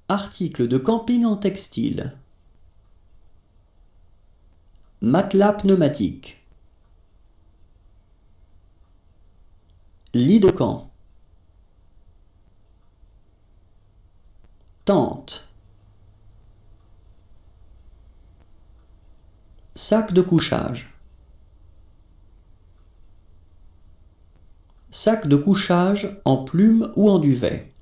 Article de camping en textile. Matelas pneumatique. Lit de camp. Tente. Sac de couchage. Sac de couchage en plume ou en duvet.